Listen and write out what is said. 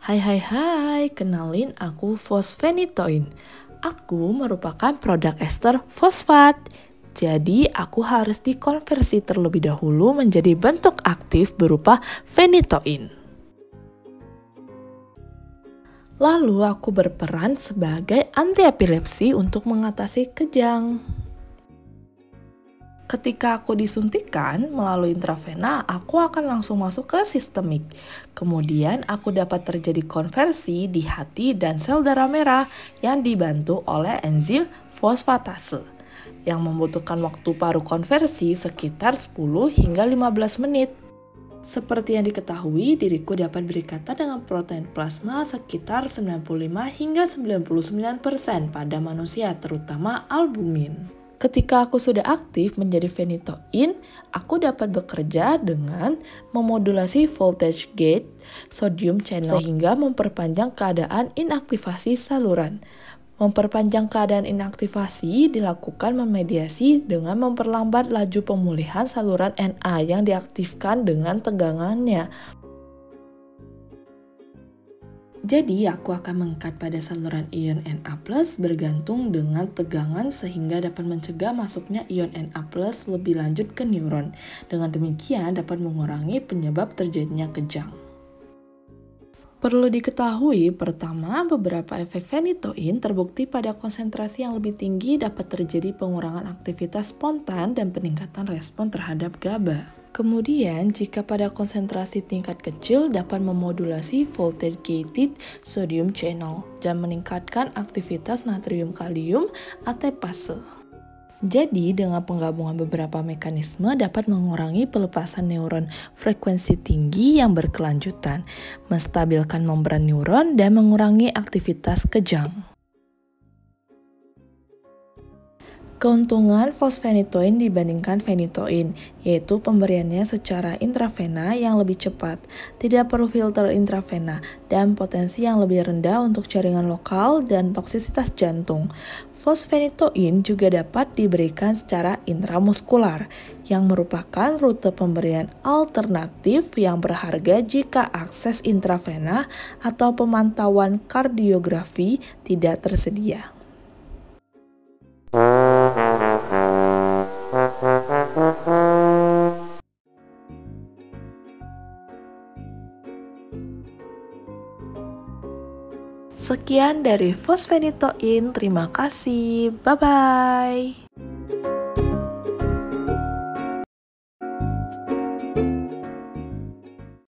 Hai hai hai, kenalin aku fosfenitoin. Aku merupakan produk ester fosfat. Jadi aku harus dikonversi terlebih dahulu menjadi bentuk aktif berupa fenitoin. Lalu aku berperan sebagai anti epilepsi untuk mengatasi kejang. Ketika aku disuntikan melalui intravena, aku akan langsung masuk ke sistemik. Kemudian aku dapat terjadi konversi di hati dan sel darah merah yang dibantu oleh enzim fosfatase yang membutuhkan waktu paruh konversi sekitar 10 hingga 15 menit. Seperti yang diketahui, diriku dapat berikatan dengan protein plasma sekitar 95 hingga 99% pada manusia, terutama albumin. Ketika aku sudah aktif menjadi fenitoin, aku dapat bekerja dengan memodulasi voltage gate sodium channel sehingga memperpanjang keadaan inaktivasi saluran. Memperpanjang keadaan inaktivasi dilakukan memediasi dengan memperlambat laju pemulihan saluran Na yang diaktifkan dengan tegangannya. Jadi aku akan mengikat pada saluran ion Na+ bergantung dengan tegangan sehingga dapat mencegah masuknya ion Na+ lebih lanjut ke neuron. Dengan demikian dapat mengurangi penyebab terjadinya kejang. Perlu diketahui, pertama, beberapa efek fenitoin terbukti pada konsentrasi yang lebih tinggi dapat terjadi pengurangan aktivitas spontan dan peningkatan respon terhadap GABA. Kemudian, jika pada konsentrasi tingkat kecil dapat memodulasi voltage-gated sodium channel dan meningkatkan aktivitas natrium-kalium ATPase. Jadi, dengan penggabungan beberapa mekanisme dapat mengurangi pelepasan neuron frekuensi tinggi yang berkelanjutan, menstabilkan membran neuron, dan mengurangi aktivitas kejang. Keuntungan fosfenitoin dibandingkan fenitoin, yaitu pemberiannya secara intravena yang lebih cepat, tidak perlu filter intravena, dan potensi yang lebih rendah untuk jaringan lokal dan toksisitas jantung. Fosfenitoin juga dapat diberikan secara intramuskular, yang merupakan rute pemberian alternatif yang berharga jika akses intravena atau pemantauan kardiografi tidak tersedia. Sekian dari fosfenitoin, terima kasih, bye-bye.